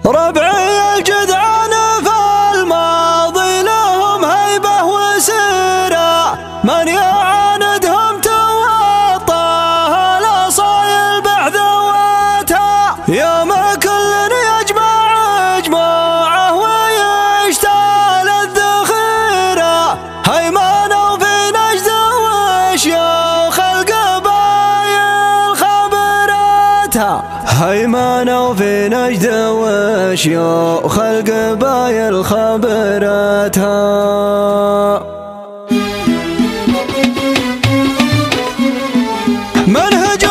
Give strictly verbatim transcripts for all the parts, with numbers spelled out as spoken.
ربعي الجدعان فالماضي لهم هيبة وسيرة، من يعاندهم توطاها الأصايل بحذواتها، يوم كل يجمع جموعه ويشتعل الذخيرة، هيمنوا في نجد وشيوخ القبايل خبرتها، هيمنوا في نجد وشيوخ القبايل خبرتها. منهج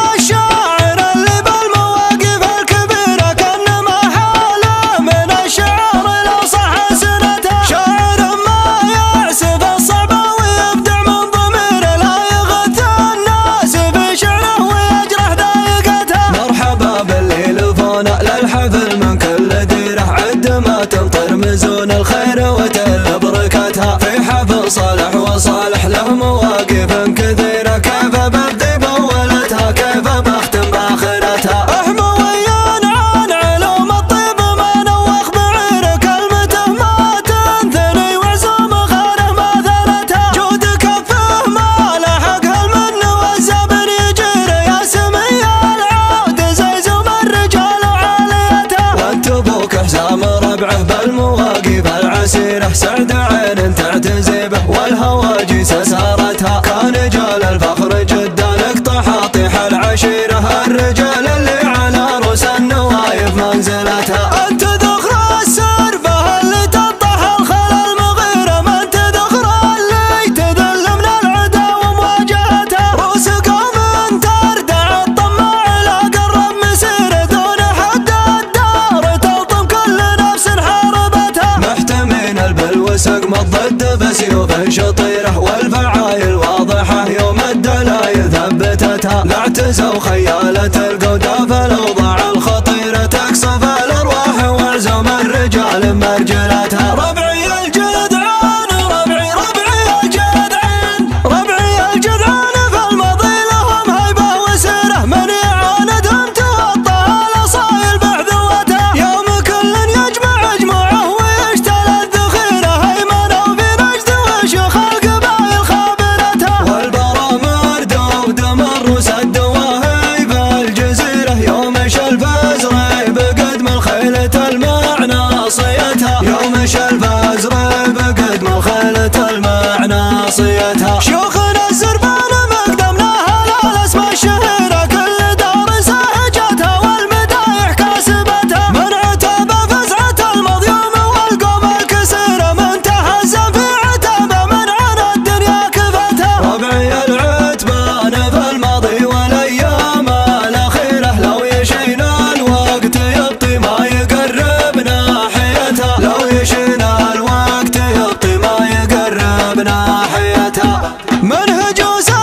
الشاعر اللي بالمواقف الكبيرة كانما حاله من الشعر لو صح سنته، شاعر ما يعسف الصعب ويبدع من ضميره، لا يغث الناس في شعره ويجرح ضايقته. مرحبا باللي لفونا للحفل من كل ديره، عد ما تمطر مزون الخير وتل بركتها، في حفل صالح وصالح له مواقف كثيرة، كيف ببدي بولتها كيف بختم باخرتها. احمويان عن علوم الطيب ما نوخ بعير، كلمته ما تنثني وعزوم خيره ما ثنتها، جود كفه ما لحق هالمن والزبن يجير، يا سمي العود زيزوم الرجال وعاليتها. وانت ابوك حسام ربعه بالمواقف العسيره، سعد عين تعتزي به والهواجس سارتها، كان جال الفخر جدا نقطع طيح العشيره، الرجال اللي على رؤوس النوايف منزلتها. انت ذخر السربه اللي تطح الخلا المغيره، من تذخر اللي تذل من العدا ومواجهتها، رؤوس قوم تردع الطماع لا قرب مسيره، دون حد الدار تلطم كل نفس حاربتها. محتمين البلوى سقم الضد بسيوف شطيره، والفعايل واضحه يوم الدلايل ثبتتها، لا اعتزوا خيالة القودا فالاوضاع الخطيره، تقصف الارواح وعزوم الرجال مرجلتها. ربعي الجدعان ربعي ربعي الجدعان ربعي الجدعان فالماضي لهم هيبه وسيره، من يعاندهم توطاها الاصايل بحذوتها، يوم كل يجمع جموعه ويشتل الذخيره، هيمنوا في نجد وشيوخ القبايل خابرتها. والبرامر دودم الروس الدواهي بالجزيره، يوم شلف ازرق بقدم الخيلة المعناصيتها، يوم شلف ازرق بقدم الخيلة المعناصيتها. شيوخنا الزربان مقدمناها الاسماء الشهيره، كل دار ساهجتها والمدايح كاسبتها، من عتب فزعه المظيوم والقوم الكسيره، من تهزم في عتبه من عن الدنيا كفتها. ربعي العتبان في الماضي والايام الاخيره، لو يشينا الوقت يبطي ما يقرب ناحيتها، لو يشينا الوقت يبطي ما يقرب ناحيتها. منهج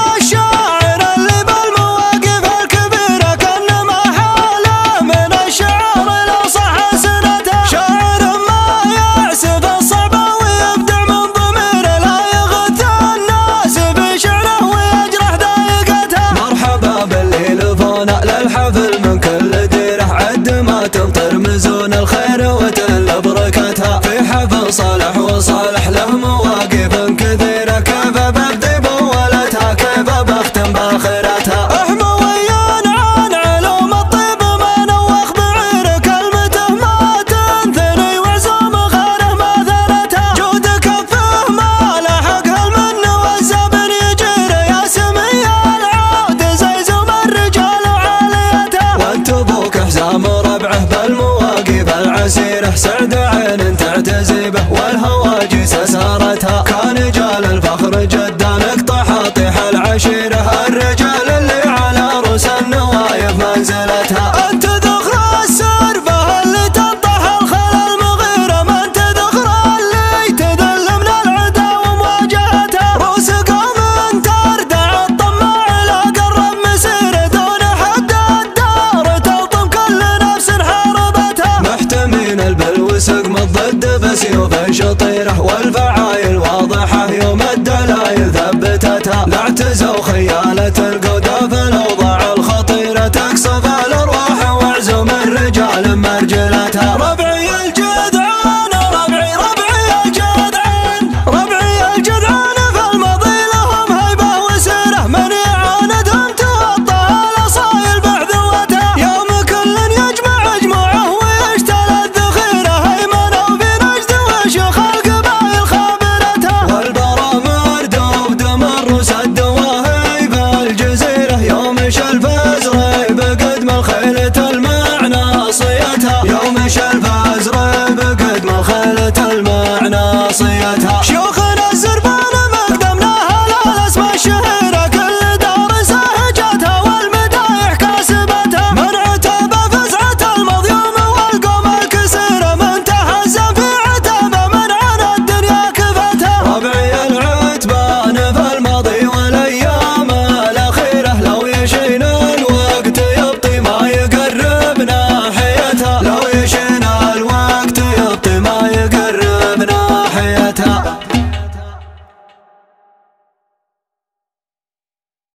الشاعر اللي بالمواقف الكبيرة كانما حاله من الشعر لو صح سنته، شاعر ما يعسف الصعب ويبدع من ضميره، لا يغث الناس في شعره ويجرح ضايقتها. مرحبا باللي لفونا للحفل من كل ديره، عد ما تمطر مزون الخير وتل بركتها، في حفل صالح وصالح له مواقف كثيرة، كيف ببدي بولتها كيف بختم باخرتها. احمويان عن علوم الطيب ما نوخ بعير، كلمته ما تنثني وعزوم خيره ما ثنتها، جود كفه ما لحق هالمن والزبن يجير، يا سمي العود زيزوم الرجال وعاليتها. وانت ابوك حسام ربعه بالمواقف العسيره، سعد